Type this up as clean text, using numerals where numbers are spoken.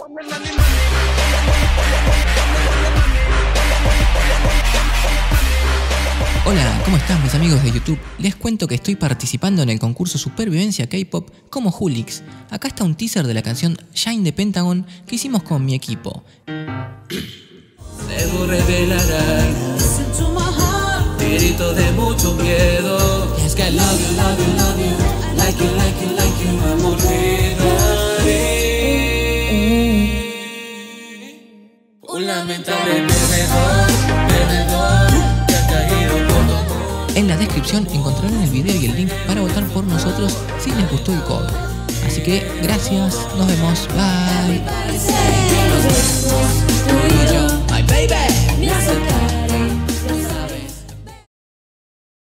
Hola, ¿cómo están mis amigos de YouTube? Les cuento que estoy participando en el concurso Supervivencia K-Pop como Julix. Acá está un teaser de la canción Shine de Pentagon que hicimos con mi equipo. Luego revelarán grito de mucho miedo. Es que I love you, love you, love you. Like you, like you, like you, amor un lamentable perdedor que ha caído por tu amor. En la descripción encontrarán el video y el link para votar por nosotros si les gustó el cover. Así que gracias, nos vemos, bye. My baby.